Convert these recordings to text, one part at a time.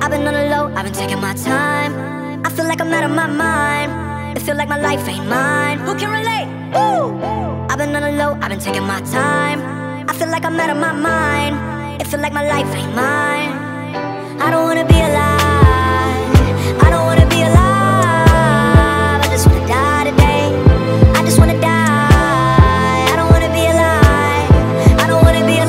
I've been on the low, I've been taking my time. I feel like I'm out of my mind. It feel like my life ain't mine. Who can relate? Woo! I've been on the low, I've been taking my time. I feel like I'm out of my mind. It feel like my life ain't mine. I don't wanna be alive. I don't wanna be alive. I just wanna die today. I just wanna die. I don't wanna be alive. I don't wanna be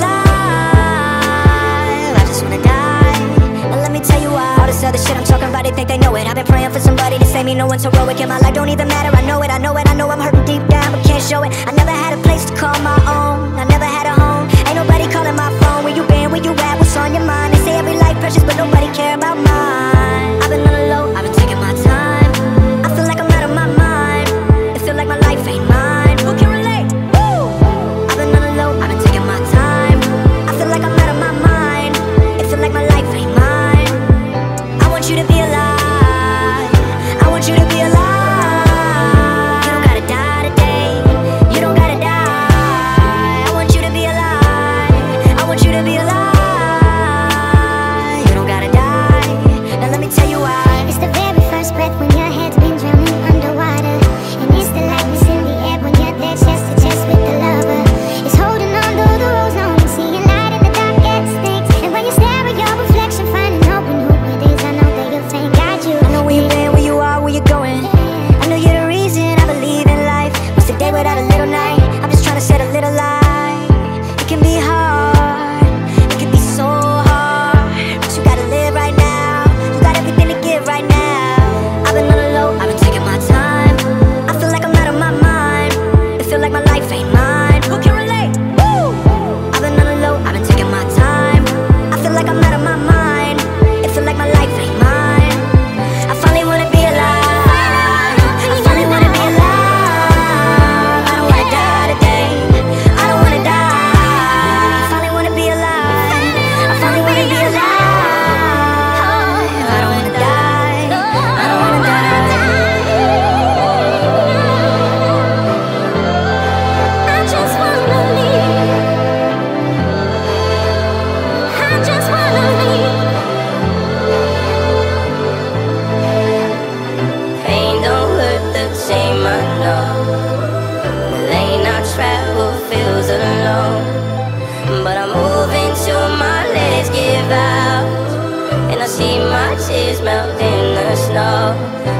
alive. I just wanna die. And let me tell you why. All this other shit I'm talking about, they think they know it. I've been praying for somebody to save me, no one's heroic. And my life don't even matter, I know it, I know it. I know I'm hurting deep down, but can't show it. I never had a place to call my own. I never had a home. Ain't nobody calling my phone. Where you been, where you at, what's on your mind? They say every life precious, but nobody care about mine. I've been on the low, I've been taking my time. I feel like I'm out of my mind. It feel like my life ain't mine. Who can relate? Woo! I've been on the low, I've been taking my time. I feel like I'm out of my mind. It feel like my life ain't mine. I want you to be alive. I want you to be alive. You don't gotta die today. You don't gotta die. I want you to be alive. I want you to be alive. You don't gotta die. Now let me tell you why. It's the very first breath when your head's been drowning underwater. And it's the lightness in the air when you're there chest to chest with the lover. It's holding on though the road's long, seeing light in the darkest things. And when you stare at your reflection, finding hope in who it is, I know that you'll take guide you. I know where you've been, where you are, where you're going. I know you're the reason I believe in life. What's the day without a little night? I'm just trying to set a little light. It can be hard, it can be so hard, but you gotta live right now. You got everything to give right now. I've been on the low, I've been taking my time. I feel like I'm out of my mind. It feel like my life ain't mine. Who can relate? Woo! I've been on the low, I've been taking my time. I feel like I'm out of my mind. It feel like my life ain't mine. I finally wanna be alive. I finally wanna be alive. I don't wanna die today. I don't wanna die. I finally wanna be alive. I finally wanna be alive. I don't wanna die. I don't wanna die. I just wanna leave. I just wanna leave. Pain don't hurt the same, I know. The lane I travel feels alone, but I'm moving till my legs give out, and I see my tears melt in the snow.